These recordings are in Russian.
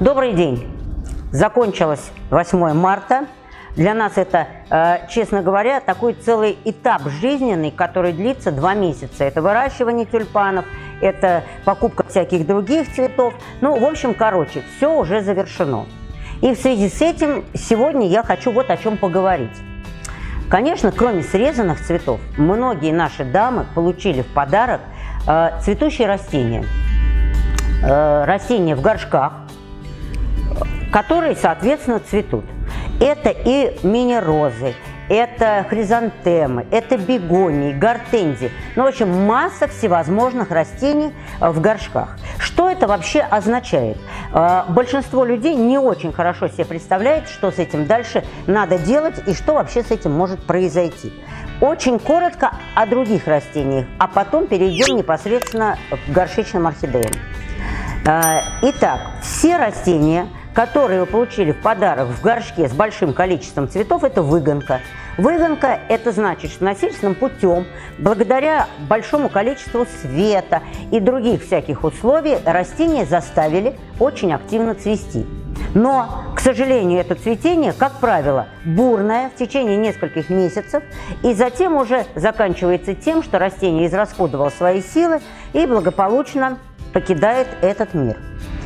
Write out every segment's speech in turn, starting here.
Добрый день! Закончилось 8 марта. Для нас это, честно говоря, такой целый этап жизненный, который длится 2 месяца. Это выращивание тюльпанов, это покупка всяких других цветов. Ну, в общем, короче, все уже завершено. И в связи с этим сегодня я хочу вот о чем поговорить. Конечно, кроме срезанных цветов, многие наши дамы получили в подарок цветущие растения. Растения в горшках, которые, соответственно, цветут. Это и мини-розы, это хризантемы, это бегонии, гортензии. Ну, в общем, масса всевозможных растений в горшках. Что это вообще означает? Большинство людей не очень хорошо себе представляет, что с этим дальше надо делать и что вообще с этим может произойти. Очень коротко о других растениях, а потом перейдем непосредственно к горшечным орхидеям. Итак, все растения, которые вы получили в подарок в горшке с большим количеством цветов, это выгонка. Выгонка – это значит, что насильственным путем, благодаря большому количеству света и других всяких условий, растения заставили очень активно цвести. Но, к сожалению, это цветение, как правило, бурное в течение нескольких месяцев, и затем уже заканчивается тем, что растение израсходовало свои силы и благополучно покидает этот мир.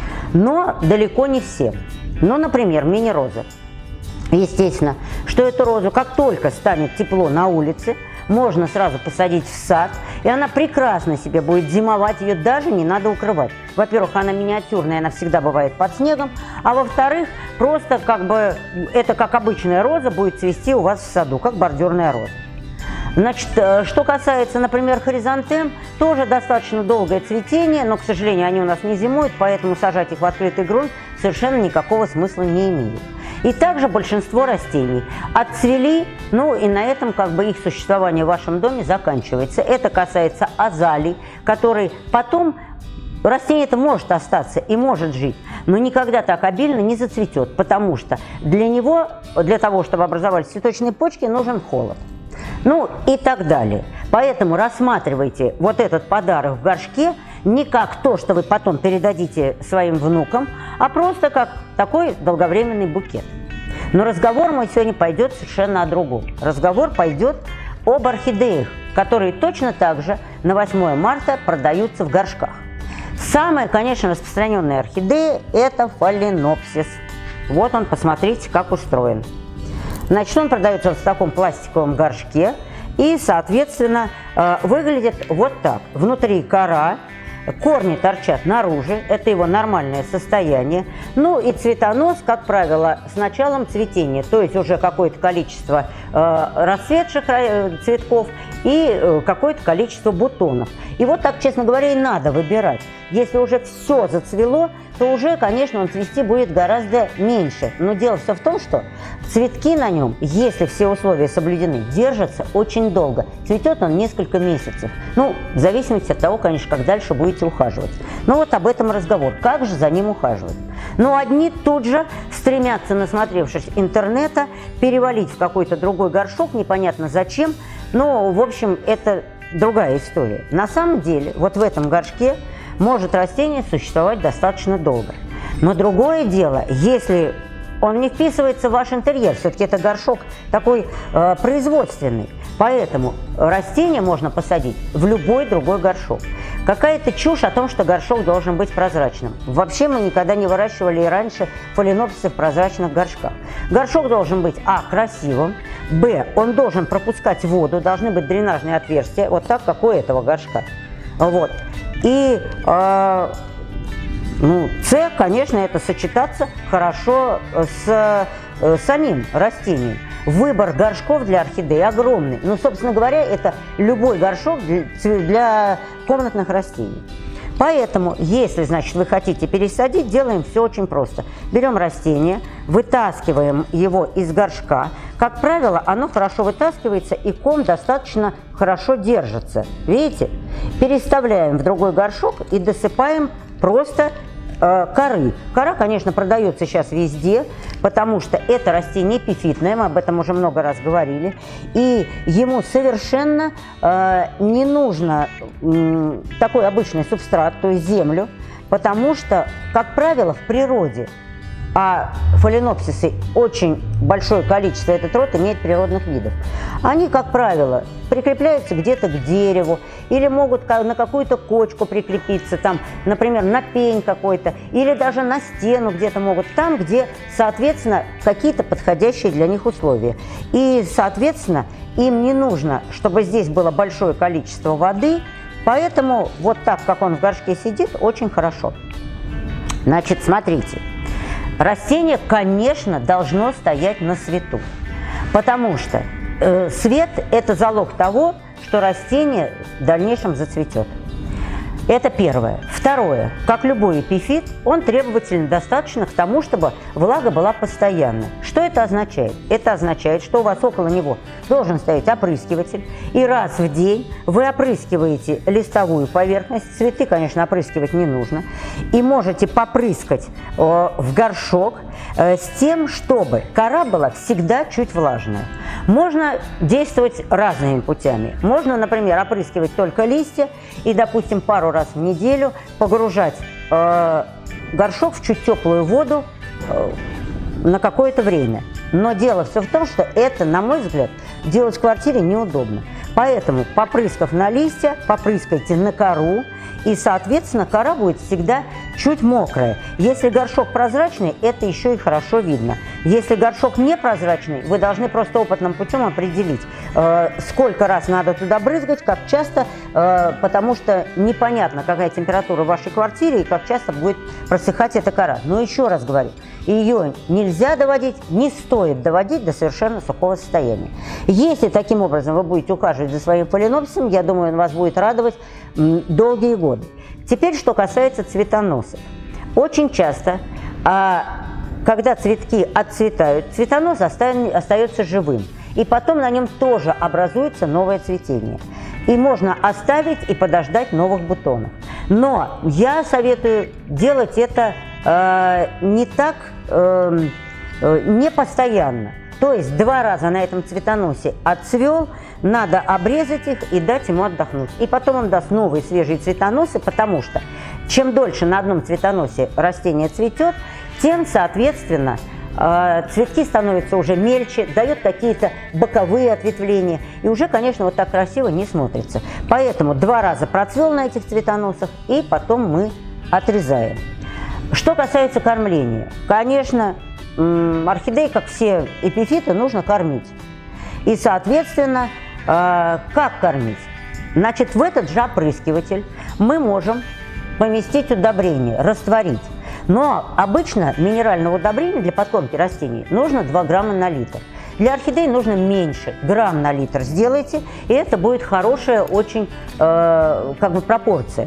Но далеко не все. Ну, например, мини-розы. Естественно, что эту розу, как только станет тепло на улице, можно сразу посадить в сад, и она прекрасно себе будет зимовать, ее даже не надо укрывать. Во-первых, она миниатюрная, она всегда бывает под снегом, а во-вторых, просто как бы это как обычная роза будет цвести у вас в саду, как бордюрная роза. Значит, что касается, например, хризантем, тоже достаточно долгое цветение, но, к сожалению, они у нас не зимуют, поэтому сажать их в открытый грунт совершенно никакого смысла не имеет. И также большинство растений отцвели, ну и на этом как бы их существование в вашем доме заканчивается. Это касается азалий, который потом... Растение это может остаться и может жить, но никогда так обильно не зацветет, потому что для него, для того, чтобы образовались цветочные почки, нужен холод. Ну и так далее. Поэтому рассматривайте вот этот подарок в горшке не как то, что вы потом передадите своим внукам, а просто как такой долговременный букет. Но разговор мой сегодня пойдет совершенно о другом. Разговор пойдет об орхидеях, которые точно так же на 8 марта продаются в горшках. Самая, конечно, распространенная орхидея – это фаленопсис. Вот он, посмотрите, как устроен. Значит, он продается в таком пластиковом горшке и, соответственно, выглядит вот так. Внутри кора, корни торчат наружу, это его нормальное состояние. Ну и цветонос, как правило, с началом цветения, то есть уже какое-то количество расцветших цветков и какое-то количество бутонов. И вот так, честно говоря, и надо выбирать. Если уже все зацвело, то уже, конечно, он цвести будет гораздо меньше. Но дело все в том, что цветки на нем, если все условия соблюдены, держатся очень долго. Цветет он несколько месяцев. Ну, в зависимости от того, конечно, как дальше будете ухаживать. Но вот об этом разговор. Как же за ним ухаживать? Ну, одни тут же стремятся, насмотревшись интернета, перевалить в какой-то другой горшок, непонятно зачем. Но, в общем, это другая история. На самом деле, вот в этом горшке может растение существовать достаточно долго. Но другое дело, если он не вписывается в ваш интерьер, все-таки это горшок такой производственный. Поэтому растение можно посадить в любой другой горшок. Какая-то чушь о том, что горшок должен быть прозрачным. Вообще мы никогда не выращивали и раньше фаленопсисы в прозрачных горшках. Горшок должен быть красивым, он должен пропускать воду, должны быть дренажные отверстия, вот так, как у этого горшка. Вот. И конечно, это сочетаться хорошо с самим растением. Выбор горшков для орхидей огромный. Ну, собственно говоря, это любой горшок для комнатных растений. Поэтому, если, значит, вы хотите пересадить, делаем все очень просто. Берем растение, вытаскиваем его из горшка. Как правило, оно хорошо вытаскивается, и ком достаточно хорошо держится. Видите? Переставляем в другой горшок и досыпаем просто коры. Кора, конечно, продается сейчас везде, потому что это растение эпифитное, мы об этом уже много раз говорили, и ему совершенно не нужно такой обычный субстрат, то есть землю, потому что, как правило, в природе а фаленопсисы очень большое количество, этот род имеет природных видов, они, как правило, прикрепляются где-то к дереву или могут на какую-то кочку прикрепиться, там, например, на пень какой-то, или даже на стену где-то могут, там, где, соответственно, какие-то подходящие для них условия. И, соответственно, им не нужно, чтобы здесь было большое количество воды, поэтому вот так, как он в горшке сидит, очень хорошо. Значит, смотрите. Растение, конечно, должно стоять на свету, потому что свет – это залог того, что растение в дальнейшем зацветет. Это первое. Второе. Как любой эпифит, он требователен достаточно к тому, чтобы влага была постоянна. Что это означает? Это означает, что у вас около него должен стоять опрыскиватель, и раз в день вы опрыскиваете листовую поверхность. Цветы, конечно, опрыскивать не нужно. И можете попрыскать в горшок с тем, чтобы кора была всегда чуть влажная. Можно действовать разными путями. Можно, например, опрыскивать только листья и, допустим, пару раз в неделю погружать горшок в чуть теплую воду на какое-то время. Но дело все в том, что это, на мой взгляд, делать в квартире неудобно. Поэтому, попрыскав на листья, попрыскайте на кору, и, соответственно, кора будет всегда чуть мокрая. Если горшок прозрачный, это еще и хорошо видно. Если горшок не прозрачный, вы должны просто опытным путем определить, сколько раз надо туда брызгать, как часто, потому что непонятно, какая температура в вашей квартире и как часто будет просыхать эта кора. Но еще раз говорю, ее нельзя доводить, не стоит доводить до совершенно сухого состояния. Если таким образом вы будете ухаживать за своим фаленопсисом, я думаю, он вас будет радовать долгие годы. Теперь, что касается цветоносов. Очень часто, когда цветки отцветают, цветонос остается живым. И потом на нем тоже образуется новое цветение. И можно оставить и подождать новых бутонов. Но я советую делать это не так, не постоянно. То есть 2 раза на этом цветоносе отцвел, надо обрезать их и дать ему отдохнуть. И потом он даст новые свежие цветоносы, потому что чем дольше на одном цветоносе растение цветет, тем, соответственно, цветки становятся уже мельче, дают какие-то боковые ответвления. И уже, конечно, вот так красиво не смотрится. Поэтому 2 раза процвел на этих цветоносах, и потом мы отрезаем. Что касается кормления. Конечно, орхидеи, как все эпифиты, нужно кормить. И, соответственно, как кормить? Значит, в этот же опрыскиватель мы можем поместить удобрение, растворить. Но обычно минерального удобрения для подкормки растений нужно 2 грамма на литр. Для орхидей нужно меньше, грамм на литр сделайте, и это будет хорошая очень пропорция.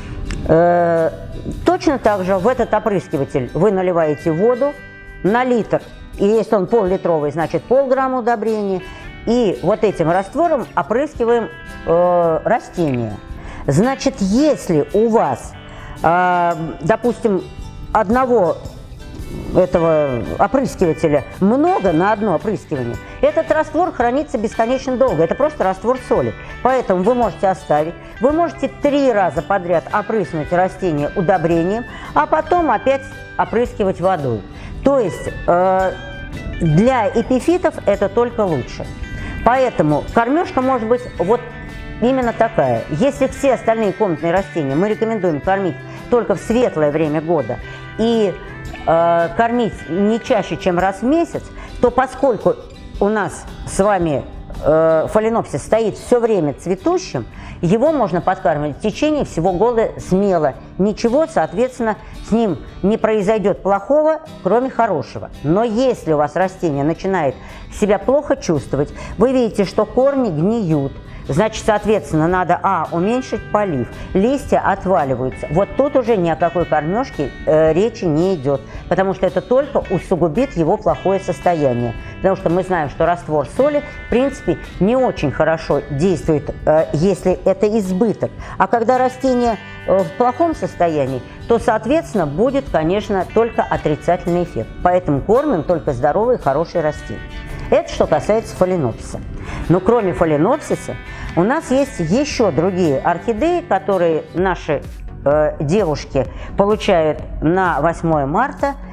Точно так же в этот опрыскиватель вы наливаете воду на литр, и если он пол-литровый, значит полграмма удобрения, и вот этим раствором опрыскиваем растения. Значит, если у вас, допустим, одного этого опрыскивателя много на одно опрыскивание, этот раствор хранится бесконечно долго. Это просто раствор соли. Поэтому вы можете оставить. Вы можете 3 раза подряд опрыснуть растение удобрением, а потом опять опрыскивать водой. То есть для эпифитов это только лучше. Поэтому кормежка может быть вот именно такая. Если все остальные комнатные растения мы рекомендуем кормить только в светлое время года и кормить не чаще, чем раз в месяц, то поскольку у нас с вами фаленопсис стоит все время цветущим, его можно подкармливать в течение всего года смело. Ничего, соответственно, с ним не произойдет плохого, кроме хорошего. Но если у вас растение начинает себя плохо чувствовать, вы видите, что корни гниют, значит, соответственно, надо уменьшить полив, листья отваливаются. Вот тут уже ни о какой кормежке речи не идет, потому что это только усугубит его плохое состояние. Потому что мы знаем, что раствор соли, в принципе, не очень хорошо действует, если это избыток. А когда растение в плохом состоянии, то, соответственно, будет, конечно, только отрицательный эффект. Поэтому кормим только здоровые, хорошие растения. Это что касается фаленопсиса. Но кроме фаленопсиса у нас есть еще другие орхидеи, которые наши девушки получают на 8 марта.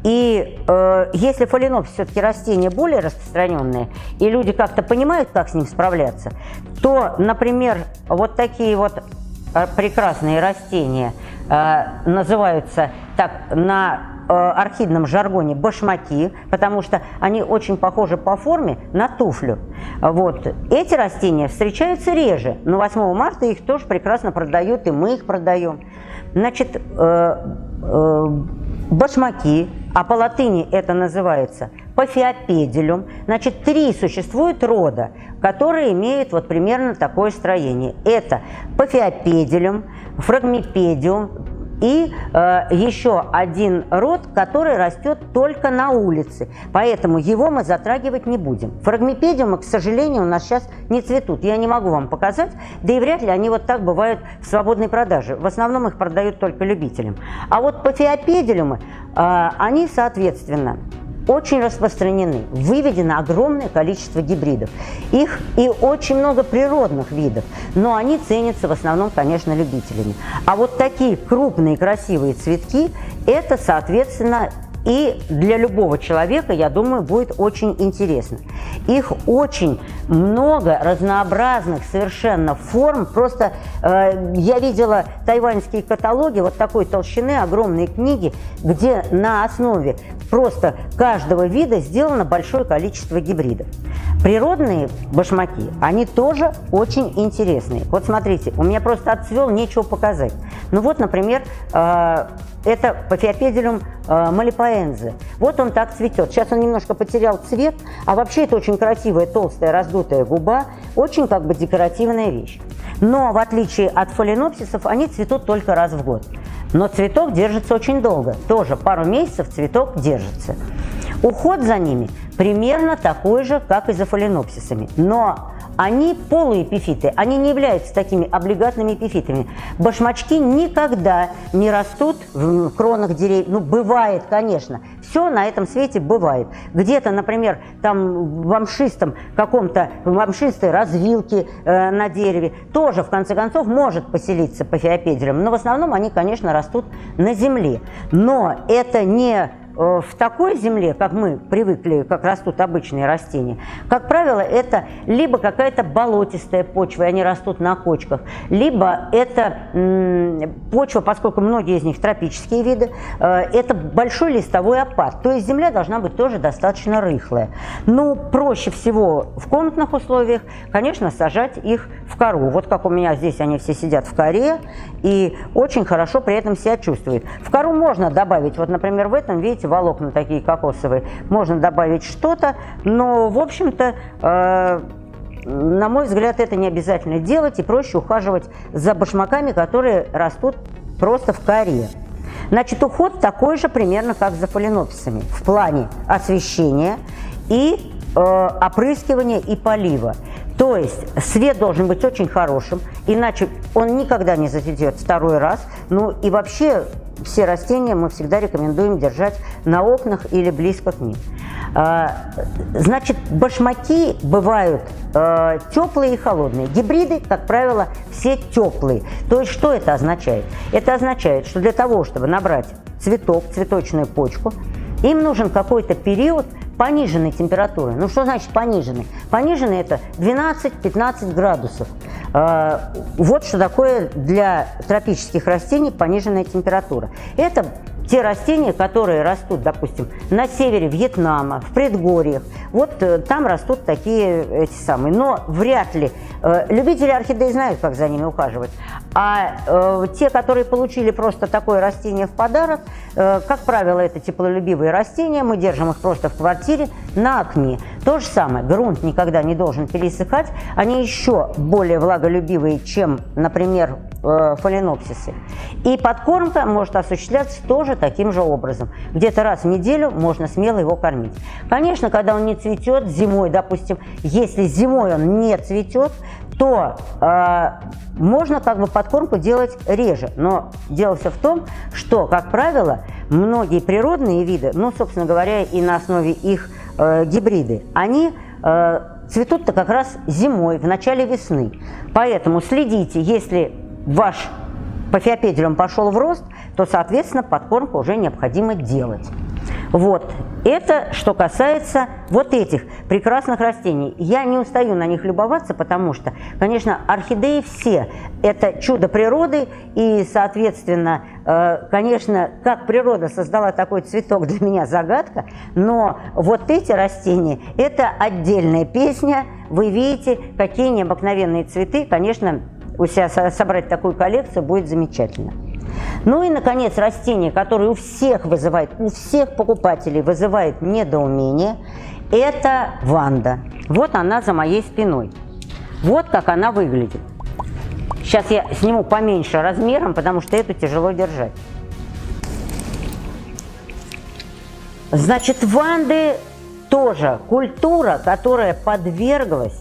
И если фаленопсис все-таки растение более распространенное, и люди как-то понимают, как с ним справляться, то, например, вот такие вот прекрасные растения называются так на орхидном жаргоне башмаки, потому что они очень похожи по форме на туфлю. Вот. Эти растения встречаются реже, но 8 марта их тоже прекрасно продают, и мы их продаем. Значит, башмаки, а по латыни это называется пафиопедилюм. Значит, 3 существует рода, которые имеют вот примерно такое строение. Это пафиопедилюм, фрагмипедиум и еще один род, который растет только на улице. Поэтому его мы затрагивать не будем. Фрагмипедиумы, к сожалению, у нас сейчас не цветут. Я не могу вам показать, да и вряд ли они вот так бывают в свободной продаже. В основном их продают только любителям. А вот пафиопедилюмы, они, соответственно, очень распространены. Выведено огромное количество гибридов. Их и очень много природных видов, но они ценятся в основном, конечно, любителями. А вот такие крупные красивые цветки, это, соответственно, и для любого человека, я думаю, будет очень интересно. Их очень много разнообразных совершенно форм. Просто я видела тайваньские каталоги вот такой толщины, огромные книги, где на основе просто каждого вида сделано большое количество гибридов. Природные башмаки, они тоже очень интересные. Вот смотрите, у меня просто отцвел, нечего показать. Ну вот, например, это пафиопедилюм малипоэнзе. Вот он так цветет. Сейчас он немножко потерял цвет, а вообще это очень красивая, толстая, раздутая губа. Очень как бы декоративная вещь. Но в отличие от фаленопсисов, они цветут только раз в год. Но цветок держится очень долго. Тоже пару месяцев цветок держится. Уход за ними примерно такой же, как и за фаленопсисами. Но они полуэпифиты, они не являются такими облигатными эпифитами. Башмачки никогда не растут в кронах деревьев. Ну, бывает, конечно. Все на этом свете бывает. Где-то, например, там в амшистой развилке на дереве тоже, в конце концов, может поселиться пафиопедилюм. Но в основном они, конечно, растут на земле. Но это не в такой земле, как мы привыкли, как растут обычные растения. Как правило, это либо какая-то болотистая почва, и они растут на кочках, либо это почва, поскольку многие из них тропические виды, это большой листовой опад. То есть земля должна быть тоже достаточно рыхлая. Ну, проще всего в комнатных условиях, конечно, сажать их в кору. Вот как у меня здесь они все сидят в коре и очень хорошо при этом себя чувствуют. В кору можно добавить, вот, например, в этом, видите, волокна такие кокосовые, можно добавить что-то, но, в общем-то, на мой взгляд, это не обязательно делать, и проще ухаживать за башмаками, которые растут просто в коре. Значит, уход такой же примерно, как за фаленопсисами, в плане освещения и опрыскивания и полива. То есть свет должен быть очень хорошим, иначе он никогда не зацветет второй раз. Ну и вообще все растения мы всегда рекомендуем держать на окнах или близко к ним. Значит, башмаки бывают теплые и холодные. Гибриды, как правило, все теплые. То есть что это означает? Это означает, что для того, чтобы набрать цветок, цветочную почку, им нужен какой-то период пониженной температуры. Ну, что значит пониженный? Пониженный – это 12-15 градусов. Вот что такое для тропических растений пониженная температура. Это те растения, которые растут, допустим, на севере Вьетнама, в предгорьях. Вот там растут такие эти самые. Но вряд ли. Любители орхидей знают, как за ними ухаживать. А те, которые получили просто такое растение в подарок, как правило, это теплолюбивые растения. Мы держим их просто в квартире на окне. То же самое. Грунт никогда не должен пересыхать. Они еще более влаголюбивые, чем, например, фаленопсисы. И подкормка может осуществляться тоже таким же образом. Где-то раз в неделю можно смело его кормить. Конечно, когда он не цветет, зимой, допустим, если зимой он не цветет, то можно как бы подкормку делать реже. Но дело все в том, что, как правило, многие природные виды, ну, собственно говоря, и на основе их гибриды, они цветут-то как раз зимой, в начале весны. Поэтому следите, если ваш пафиопедилюм пошел в рост, то, соответственно, подкормку уже необходимо делать. Вот, это что касается вот этих прекрасных растений. Я не устаю на них любоваться, потому что, конечно, орхидеи все – это чудо природы, и, соответственно, конечно, как природа создала такой цветок, для меня загадка, но вот эти растения – это отдельная песня. Вы видите, какие необыкновенные цветы. Конечно, у себя собрать такую коллекцию будет замечательно. Ну и, наконец, растение, которое у всех покупателей вызывает недоумение, это ванда. Вот она за моей спиной. Вот как она выглядит. Сейчас я сниму поменьше размером, потому что эту тяжело держать. Значит, ванды тоже культура, которая подверглась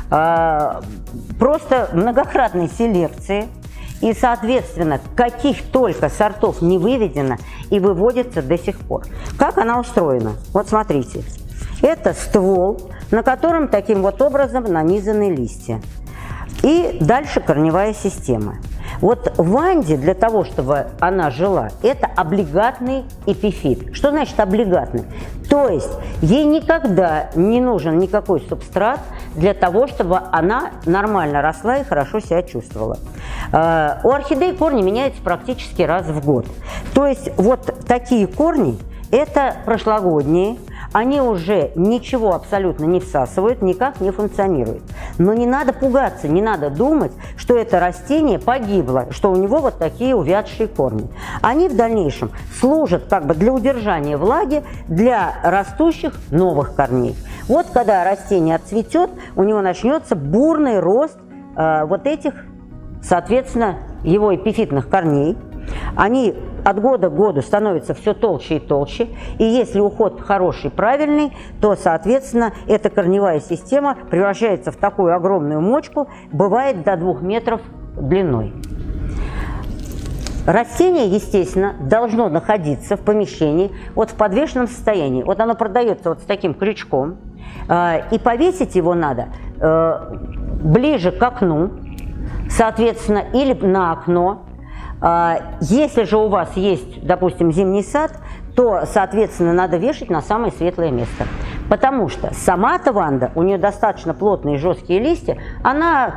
просто многократной селекции. И, соответственно, каких только сортов не выведено и выводится до сих пор. Как она устроена? Вот смотрите. Это ствол, на котором таким вот образом нанизаны листья. И дальше корневая система. Вот ванде, для того, чтобы она жила, это облигатный эпифит. Что значит облигатный? То есть ей никогда не нужен никакой субстрат для того, чтобы она нормально росла и хорошо себя чувствовала. У орхидей корни меняются практически раз в год. То есть вот такие корни – это прошлогодние. Они уже ничего абсолютно не всасывают, никак не функционируют. Но не надо пугаться, не надо думать, что это растение погибло, что у него вот такие увядшие корни. Они в дальнейшем служат как бы для удержания влаги, для растущих новых корней. Вот когда растение отцветет, у него начнется бурный рост вот этих, соответственно, его эпифитных корней. Они от года к году становятся все толще и толще, и если уход хороший, правильный, то, соответственно, эта корневая система превращается в такую огромную мочку, бывает до 2 метров длиной. Растение, естественно, должно находиться в помещении вот в подвешенном состоянии. Вот оно продается вот с таким крючком, и повесить его надо ближе к окну, соответственно, или на окно. Если же у вас есть, допустим, зимний сад, то, соответственно, надо вешать на самое светлое место. Потому что сама-то ванда, у нее достаточно плотные жесткие листья, она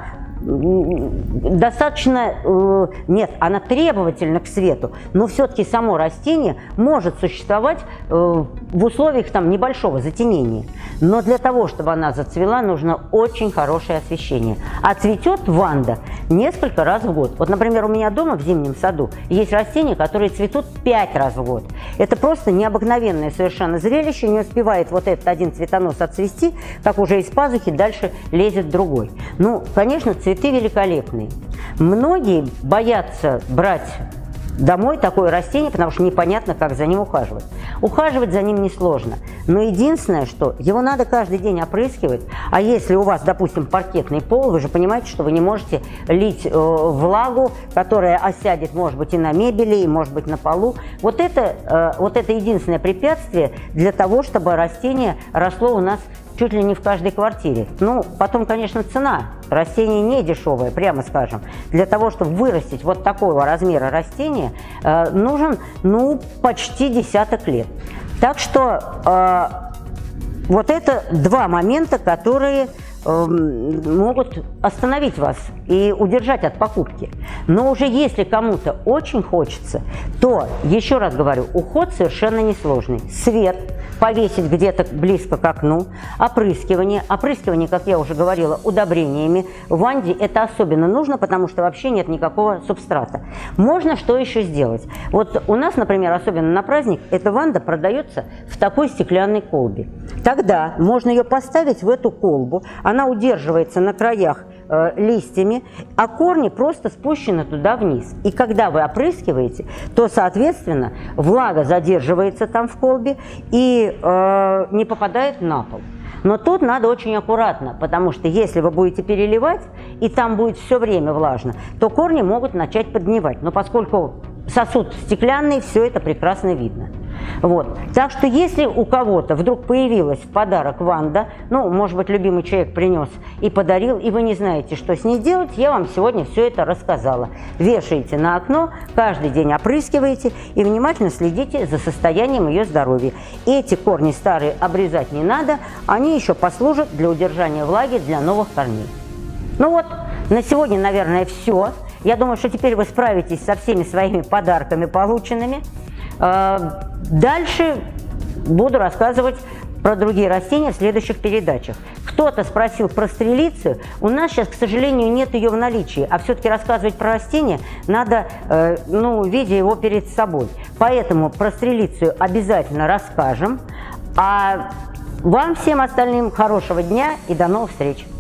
достаточно, нет, она требовательна к свету, но все-таки само растение может существовать в условиях там небольшого затенения. Но для того, чтобы она зацвела, нужно очень хорошее освещение. А цветет ванда несколько раз в год. Вот, например, у меня дома в зимнем саду есть растения, которые цветут 5 раз в год. Это просто необыкновенное совершенно зрелище. Не успевает вот этот один цветонос отцвести, как уже из пазухи дальше лезет другой. Ну, конечно, цветы великолепные. Многие боятся брать домой такое растение, потому что непонятно, как за ним ухаживать. Ухаживать за ним несложно, но единственное, что его надо каждый день опрыскивать, а если у вас, допустим, паркетный пол, вы же понимаете, что вы не можете лить влагу, которая осядет, может быть, и на мебели, и, может быть, на полу. Вот это единственное препятствие для того, чтобы растение росло у нас чуть ли не в каждой квартире. Ну, потом, конечно, цена. Растение не дешевое, прямо скажем. Для того, чтобы вырастить вот такого размера растения, нужен, ну, почти десяток лет. Так что вот это 2 момента, которые могут остановить вас и удержать от покупки. Но уже если кому-то очень хочется, то, еще раз говорю, уход совершенно несложный. Свет повесить где-то близко к окну, опрыскивание. Опрыскивание, как я уже говорила, удобрениями. В ванде это особенно нужно, потому что вообще нет никакого субстрата. Можно что еще сделать? Вот у нас, например, особенно на праздник, эта ванда продается в такой стеклянной колбе. Тогда можно ее поставить в эту колбу, она удерживается на краях листьями, а корни просто спущены туда вниз. И когда вы опрыскиваете, то, соответственно, влага задерживается там в колбе и не попадает на пол. Но тут надо очень аккуратно, потому что если вы будете переливать, и там будет все время влажно, то корни могут начать подгнивать. Но поскольку сосуд стеклянный, все это прекрасно видно. Вот. Так что если у кого-то вдруг появилась в подарок ванда, ну, может быть, любимый человек принес и подарил, и вы не знаете, что с ней делать, я вам сегодня все это рассказала. Вешаете на окно, каждый день опрыскиваете и внимательно следите за состоянием ее здоровья. Эти корни старые обрезать не надо, они еще послужат для удержания влаги для новых корней. Ну вот, на сегодня, наверное, все. Я думаю, что теперь вы справитесь со всеми своими подарками полученными. Дальше буду рассказывать про другие растения в следующих передачах. Кто-то спросил про стрелицию. У нас сейчас, к сожалению, нет ее в наличии. А все-таки рассказывать про растение надо, видя его перед собой. Поэтому про стрелицию обязательно расскажем. А вам всем остальным хорошего дня и до новых встреч!